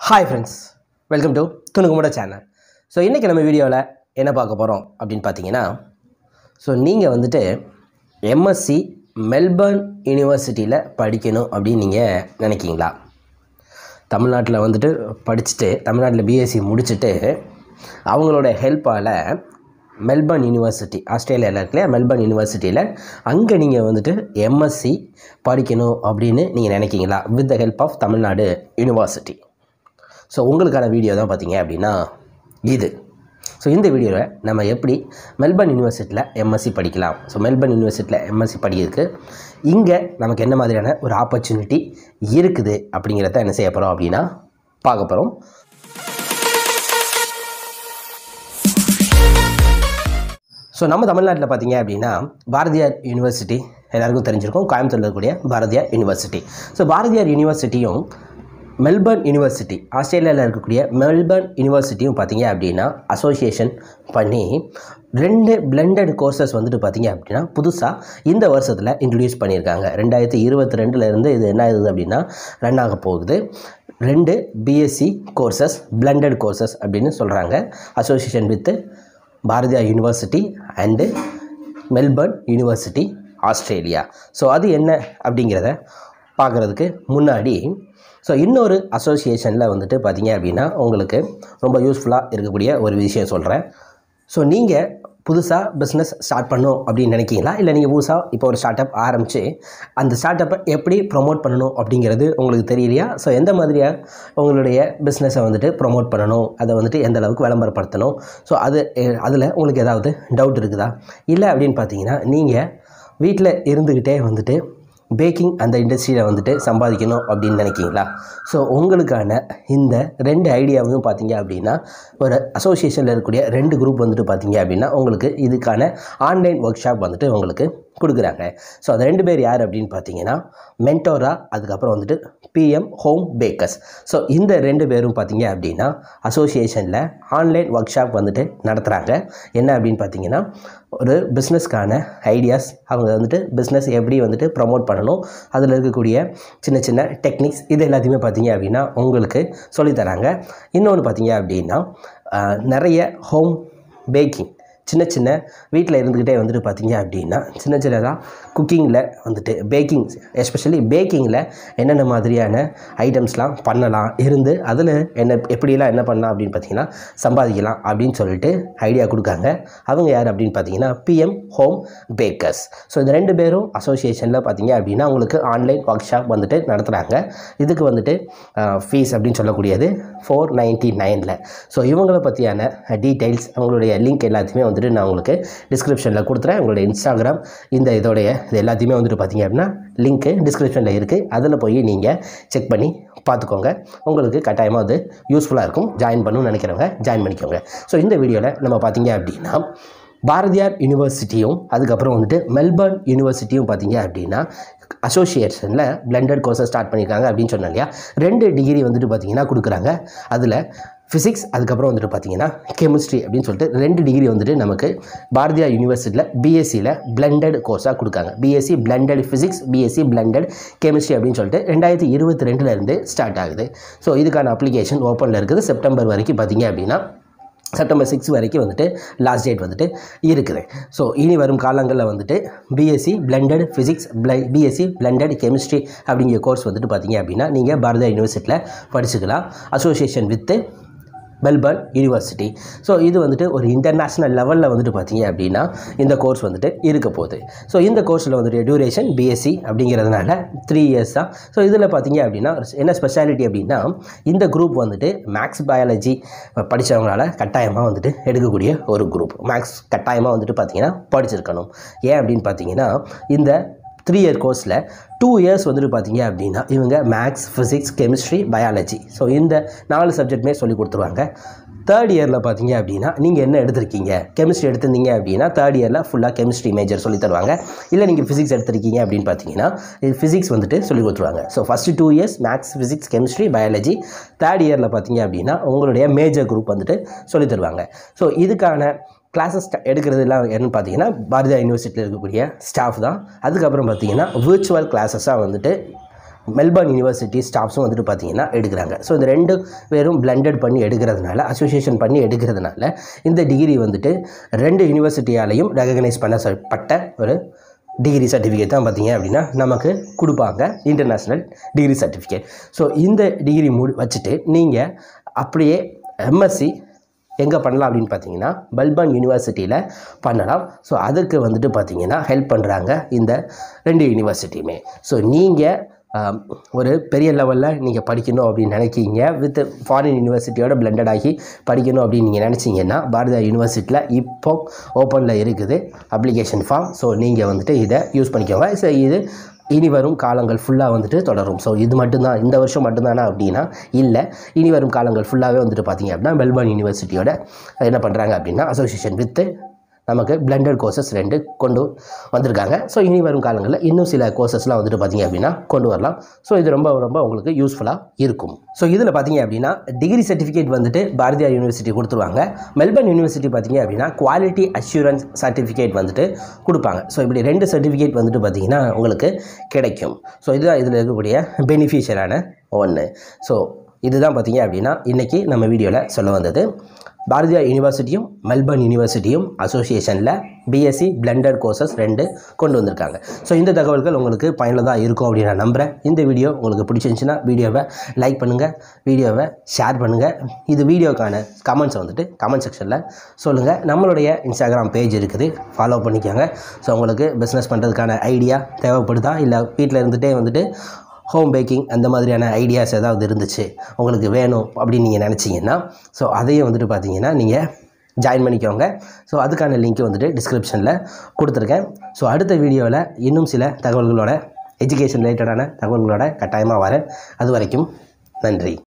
Hi friends, welcome to துணுக்குமுட channel. So இன்றைக்கி நம்ம வீடியோவில் என்ன பார்க்க போகிறோம் அப்படின்னு பார்த்தீங்கன்னா, ஸோ நீங்கள் வந்துட்டு எம்எஸ்சி மெல்பர்ன் யூனிவர்சிட்டியில் படிக்கணும் அப்படின்னு நீங்கள் நினைக்கிங்களா? தமிழ்நாட்டில் வந்துட்டு படிச்சுட்டு தமிழ்நாட்டில் பிஎஸ்சி முடிச்சுட்டு அவங்களோட ஹெல்ப்பால் மெல்பர்ன் யூனிவர்சிட்டி ஆஸ்திரேலியாவில் இருக்கல மெல்பர்ன் யூனிவர்சிட்டியில் அங்கே நீங்கள் வந்துட்டு எம்எஸ்சி படிக்கணும் அப்படின்னு நீங்கள் நினைக்கிங்களா? With the help of Tamil Nadu university. So உங்களுக்கான வீடியோ தான் பார்த்தீங்க அப்படின்னா இது. ஸோ இந்த வீடியோவில் நம்ம எப்படி மெல்பர்ன் யூனிவர்சிட்டியில் எம்எஸ்சி படிக்கலாம், ஸோ மெல்பர்ன் யூனிவர்சிட்டியில் எம்எஸ்சி படிக்கிறதுக்கு இங்கே நமக்கு என்ன மாதிரியான ஒரு ஆப்பர்ச்சுனிட்டி இருக்குது அப்படிங்கிறத என்ன செய்ய போகிறோம் அப்படின்னா பார்க்க போகிறோம். ஸோ நம்ம தமிழ்நாட்டில் பார்த்தீங்க அப்படின்னா பாரதியார் யூனிவர்சிட்டி எல்லாருக்கும் தெரிஞ்சிருக்கும், கோயம்புத்தூரில் இருக்கக்கூடிய பாரதியார் யூனிவர்சிட்டி. ஸோ பாரதியார் யூனிவர்சிட்டியும் மெல்பர்ன் யூனிவர்சிட்டி ஆஸ்திரேலியாவில் இருக்கக்கூடிய மெல்பர்ன் யூனிவர்சிட்டியும் பார்த்தீங்க அப்படின்னா அசோசியேஷன் பண்ணி 2 பிளெண்டட் கோர்சஸ் வந்துட்டு பார்த்தீங்க அப்படின்னா புதுசாக இந்த வருஷத்தில் இன்ட்ரடியூஸ் பண்ணியிருக்காங்க. 2022 இது என்ன ஆகுது அப்படின்னா ரன் ஆக போகுது. 2 பிஎஸ்சி கோர்சஸ் பிளெண்டட் கோர்சஸ் அப்படின்னு சொல்கிறாங்க. Association with Bharathiar university and Melbourne university Australia. So அது என்ன அப்படிங்கிறத பார்க்குறதுக்கு முன்னாடி ஸோ இன்னொரு அசோசியேஷனில் வந்துட்டு பார்த்தீங்க அப்படின்னா உங்களுக்கு ரொம்ப யூஸ்ஃபுல்லாக இருக்கக்கூடிய ஒரு விஷயம் சொல்கிறேன். ஸோ நீங்கள் புதுசாக பிஸ்னஸ் ஸ்டார்ட் பண்ணணும் அப்படின்னு நினைக்கிங்களா? இல்லை நீங்கள் புதுசாக இப்போ ஒரு ஸ்டார்ட் அப் ஆரம்பித்து அந்த ஸ்டார்ட் அப்பை எப்படி ப்ரொமோட் பண்ணணும் அப்படிங்கிறது உங்களுக்கு தெரியலையா? ஸோ எந்த மாதிரியாக உங்களுடைய பிஸ்னஸை வந்துட்டு ப்ரொமோட் பண்ணணும், அதை வந்துட்டு எந்த அளவுக்கு விளம்பரப்படுத்தணும், ஸோ அதில் உங்களுக்கு ஏதாவது டவுட் இருக்குதா? இல்லை அப்படின்னு பார்த்தீங்கன்னா நீங்கள் வீட்டில் இருந்துக்கிட்டே வந்துட்டு பேக்கிங் அந்த இண்டஸ்ட்ரியில் வந்துட்டு சம்பாதிக்கணும் அப்படின்னு நினைக்கிங்களா? ஸோ உங்களுக்கான இந்த 2 ஐடியாவும் பார்த்தீங்க அப்படின்னா ஒரு அசோசியேஷனில் இருக்கக்கூடிய 2 குரூப் வந்துட்டு பார்த்தீங்க அப்படின்னா உங்களுக்கு இதுக்கான ஆன்லைன் ஒர்க் ஷாப் வந்துட்டு உங்களுக்கு கொடுக்குறாங்க. ஸோ அது 2 பேர் யார் அப்படின்னு பார்த்தீங்கன்னா மென்டோரா, அதுக்கப்புறம் வந்துட்டு பிஎம் ஹோம் பேக்கர்ஸ். ஸோ இந்த 2 பேரும் பார்த்தீங்க அப்படின்னா அசோசியேஷனில் ஆன்லைன் ஒர்க் ஷாப் வந்துட்டு நடத்துகிறாங்க. என்ன அப்படின்னு பார்த்தீங்கன்னா ஒரு பிஸ்னஸ்க்கான ஐடியாஸ், அவங்க வந்துட்டு பிஸ்னஸ் எப்படி வந்துட்டு ப்ரமோட் பண்ணணும், அதில் இருக்கக்கூடிய சின்ன சின்ன டெக்னிக்ஸ் இது எல்லாத்தையுமே பார்த்தீங்க அப்படின்னா உங்களுக்கு சொல்லித்தராங்க. இன்னொன்று பார்த்தீங்க அப்படின்னா நிறைய ஹோம் பேக்கிங் சின்ன சின்ன வீட்டில் இருந்துக்கிட்டே வந்துட்டு பார்த்தீங்க அப்படின்னா சின்ன சின்னதாக குக்கிங்கில் வந்துட்டு பேக்கிங், எஸ்பெஷலி பேக்கிங்கில் என்னென்ன மாதிரியான ஐட்டம்ஸ்லாம் பண்ணலாம், இருந்து அதில் எப்படிலாம் என்ன பண்ணலாம் அப்படின்னு பார்த்தீங்கன்னா சம்பாதிக்கலாம் அப்படின்னு சொல்லிட்டு ஐடியா கொடுக்காங்க. அவங்க யார் அப்படின்னு பார்த்தீங்கன்னா பிஎம் ஹோம் பேக்கர்ஸ். ஸோ இந்த 2 பேரும் அசோசியேஷனில் பார்த்தீங்க அப்படின்னா உங்களுக்கு ஆன்லைன் ஒர்க் ஷாப் வந்துட்டு நடத்துகிறாங்க. இதுக்கு வந்துட்டு ஃபீஸ் அப்படின்னு சொல்லக்கூடியது 499. ஸோ இவங்களை பற்றியான டீட்டெயில்ஸ், அவங்களுடைய லிங்க் எல்லாத்தையுமே வந்துட்டு நான் உங்களுக்கு டிஸ்கிரிப்ஷனில் கொடுத்துறேன். உங்களுடைய இன்ஸ்டாகிராம் இது எல்லாத்தையுமே வந்துட்டு பார்த்தீங்க அப்படின்னா லிங்க்கு டிஸ்கிரிப்ஷனில் இருக்குது. அதில் போய் நீங்கள் செக் பண்ணி பார்த்துக்கோங்க. உங்களுக்கு கட்டாயமாக அது யூஸ்ஃபுல்லாக இருக்கும். ஜாயின் பண்ணணும்னு நினைக்கிறவங்க ஜாயின் பண்ணிக்கோங்க. ஸோ இந்த வீடியோவில் நம்ம பார்த்தீங்க அப்படின்னா பாரதியார் யூனிவர்சிட்டியும் அதுக்கப்புறம் வந்துட்டு மெல்பர்ன் யூனிவர்சிட்டியும் பார்த்தீங்க அப்படின்னா அசோசியேஷனில் பிளெண்டட் கோர்ஸை ஸ்டார்ட் பண்ணியிருக்காங்க அப்படின்னு சொன்னேன் இல்லையா. 2 டிகிரி வந்துட்டு பார்த்தீங்கன்னா கொடுக்குறாங்க. அதில் ஃபிசிக்ஸ் அதுக்கப்புறம் வந்துட்டு பார்த்தீங்கன்னா கெமிஸ்ட்ரி அப்படின்னு சொல்லிட்டு 2 டிகிரி வந்துட்டு நமக்கு பாரதியார் யூனிவர்சிட்டியில் பிஎஸ்சியில் பிளெண்டட் கோர்ஸாக கொடுக்காங்க. BSc blended physics, BSc blended chemistry அப்படின்னு சொல்லிட்டு 2022 ஸ்டார்ட் ஆகுது. ஸோ இதுக்கான அப்ளிகேஷன் ஓப்பனில் இருக்குது. செப்டம்பர் வரைக்கும் பார்த்தீங்க அப்படின்னா செப்டம்பர் 6 வரைக்கும் வந்துட்டு லாஸ்ட் டேட் வந்துட்டு இருக்குது. ஸோ இனி வரும் காலங்களில் வந்துட்டு BSc blended physics, BSc blended chemistry அப்படிங்கிற கோர்ஸ் வந்துட்டு பார்த்தீங்க அப்படின்னா நீங்கள் பாரதியார் யூனிவர்சிட்டியில் படிச்சுக்கலாம். Association with Melbourne university. So இது வந்துட்டு ஒரு இன்டர்நேஷ்னல் லெவலில் வந்துட்டு பார்த்தீங்க அப்படின்னா இந்த கோர்ஸ் வந்துட்டு இருக்க போகுது. ஸோ இந்த கோர்ஸில் வந்துட்டு டியூரேஷன் பிஎஸ்சி அப்படிங்கிறதுனால 3 இயர்ஸ் தான். ஸோ இதில் பார்த்தீங்க அப்படின்னா என்ன ஸ்பெஷாலிட்டி அப்படின்னா இந்த குரூப் வந்துட்டு மேக்ஸ் பயாலஜி படித்தவங்களால் கட்டாயமாக வந்துட்டு எடுக்கக்கூடிய ஒரு குரூப். மேக்ஸ் கட்டாயமாக வந்துட்டு பார்த்தீங்கன்னா படிச்சிருக்கணும். ஏன் அப்படின்னு பார்த்தீங்கன்னா இந்த 3 இயர் கோர்ஸில் 2 இயர்ஸ் வந்துட்டு பார்த்தீங்க அப்படின்னா இவங்க maths, physics, chemistry, biology, so இந்த 4 சப்ஜெக்ட்டுமே சொல்லி கொடுத்துருவாங்க. 3rd இயரில் பார்த்தீங்க அப்படின்னா நீங்கள் என்ன எடுத்திருக்கீங்க, கெமிஸ்ட்ரி எடுத்திருந்தீங்க அப்படின்னா 3rd இயரில் ஃபுல்லாக கெமிஸ்ட்ரி மேஜர் சொல்லி தருவாங்க. இல்லை நீங்கள் ஃபிசிக்ஸ் எடுத்திருக்கீங்க அப்படின்னு பார்த்தீங்கன்னா ஃபிசிக்ஸ் வந்துட்டு சொல்லி கொடுத்துருவாங்க. So first 2 years maths, physics, chemistry, biology. 3rd இயரில் பார்த்தீங்க அப்படின்னா உங்களுடைய மேஜர் குரூப் வந்துட்டு சொல்லி தருவாங்க. ஸோ இதுக்கான கிளாஸஸ் எடுக்கிறதுலாம் என்னன்னு பார்த்தீங்கன்னா பாரதியார் யூனிவர்சிட்டியில் இருக்கக்கூடிய ஸ்டாஃப் தான். அதுக்கப்புறம் பார்த்தீங்கன்னா விர்ச்சுவல் கிளாஸஸாக வந்துட்டு மெல்பர்ன் யூனிவர்சிட்டி ஸ்டாஃப்ஸும் வந்துட்டு பார்த்தீங்கன்னா எடுக்கிறாங்க. ஸோ இந்த 2 பேரும் பிளெண்டட் பண்ணி எடுக்கிறதுனால, அசோசியேஷன் பண்ணி எடுக்கிறதுனால இந்த டிகிரி வந்துட்டு 2 யூனிவர்சிட்டியாலையும் ரெகக்னைஸ் பண்ணப்பட்ட ஒரு டிகிரி சர்டிஃபிகேட் தான் பார்த்தீங்க அப்படின்னா நமக்கு கொடுப்பாங்க, இன்டர்நேஷ்னல் டிகிரி சர்டிஃபிகேட். ஸோ இந்த டிகிரி வச்சுட்டு நீங்கள் அப்படியே எம்எஸ்சி எங்கே பண்ணலாம் அப்படின்னு பார்த்தீங்கன்னா மெல்பர்ன் யூனிவர்சிட்டியில் பண்ணலாம். ஸோ அதுக்கு வந்துட்டு பார்த்தீங்கன்னா ஹெல்ப் பண்ணுறாங்க இந்த 2 யூனிவர்சிட்டியுமே. ஸோ நீங்கள் ஒரு பெரிய லெவலில் நீங்கள் படிக்கணும் அப்படின்னு நினைக்கிங்க, வித் ஃபாரின் யூனிவர்சிட்டியோட பிளெண்டட் ஆகி படிக்கணும் அப்படின்னு நீங்கள் நினச்சிங்கன்னா பாரதியார் யூனிவர்சிட்டியில் இப்போ ஓப்பனில் இருக்குது அப்ளிகேஷன் ஃபார்ம். ஸோ நீங்கள் வந்துட்டு இதை யூஸ் பண்ணிக்கோங்க. ஸோ இது இனி வரும் காலங்கள் ஃபுல்லாக வந்துட்டு தொடரும். ஸோ இது மட்டும்தான் இந்த வருஷம் மட்டும்தானா அப்படின்னா இல்லை, இனி வரும் காலங்கள் ஃபுல்லாகவே வந்துட்டு பார்த்தீங்க அப்படின்னா மெல்பர்ன் யூனிவர்சிட்டியோட என்ன பண்ணுறாங்க அப்படின்னா அசோசியேஷன் வித்து நமக்கு பிளெண்டட் கோர்சஸ் 2 கொண்டு வந்திருக்காங்க. ஸோ இனி வரும் காலங்களில் இன்னும் சில கோர்சஸ்லாம் வந்துட்டு பார்த்தீங்க அப்படின்னா கொண்டு வரலாம். ஸோ இது ரொம்ப ரொம்ப உங்களுக்கு யூஸ்ஃபுல்லாக இருக்கும். ஸோ இதில் பார்த்தீங்க அப்படின்னா டிகிரி சர்டிஃபிகேட் வந்துட்டு பாரதியார் யூனிவர்சிட்டி கொடுத்துருவாங்க. மெல்பர்ன் யூனிவர்சிட்டி பார்த்தீங்க அப்படின்னா குவாலிட்டி அஷ்யூரன்ஸ் சர்டிஃபிகேட் வந்துட்டு கொடுப்பாங்க. ஸோ இப்படி 2 சர்டிஃபிகேட் வந்துட்டு பார்த்தீங்கன்னா உங்களுக்கு கிடைக்கும். ஸோ இதுதான் இதில் இருக்கக்கூடிய பெனிஃபிஷியலான ஒன்று. ஸோ இதுதான் பார்த்தீங்க அப்படின்னா இன்றைக்கி நம்ம வீடியோவில் சொல்ல வந்தது. பாரதியார் யூனிவர்சிட்டியும் மெல்பர்ன் யூனிவர்சிட்டியும் அசோசியேஷனில் பிஎஸ்சி பிளெண்டட் கோர்சஸ் 2 கொண்டு வந்திருக்காங்க. ஸோ இந்த தகவல்கள் உங்களுக்கு பயனுள்ளதாக இருக்கும் அப்படின்னு நான் நம்புகிறேன். இந்த வீடியோ உங்களுக்கு பிடிச்சிருந்துச்சுன்னா வீடியோவை லைக் பண்ணுங்கள், வீடியோவை ஷேர் பண்ணுங்கள். இது வீடியோக்கான கமெண்ட்ஸை வந்துட்டு கமெண்ட் செக்ஷனில் சொல்லுங்கள். நம்மளுடைய இன்ஸ்டாகிராம் பேஜ் இருக்குது, ஃபாலோ பண்ணிக்கோங்க. ஸோ உங்களுக்கு பிஸ்னஸ் பண்ணுறதுக்கான ஐடியா தேவைப்படுதா, இல்லை வீட்டில் இருந்துகிட்டே வந்துட்டு ஹோம் பேக்கிங் அந்த மாதிரியான ஐடியாஸ் ஏதாவது இருந்துச்சு உங்களுக்கு வேணும் அப்படின்னு நீங்கள் நினச்சிங்கன்னா, ஸோ அதையும் வந்துட்டு பார்த்தீங்கன்னா நீங்கள் ஜாயின் பண்ணிக்கோங்க. ஸோ அதுக்கான லிங்க் வந்துட்டு டிஸ்கிரிப்ஷனில் கொடுத்துருக்கேன். ஸோ அடுத்த வீடியோவில் இன்னும் சில தகவல்களோட எஜுகேஷன் ரிலேட்டடான தகவல்களோட கட்டாயமாக வரேன். அது வரைக்கும் நன்றி.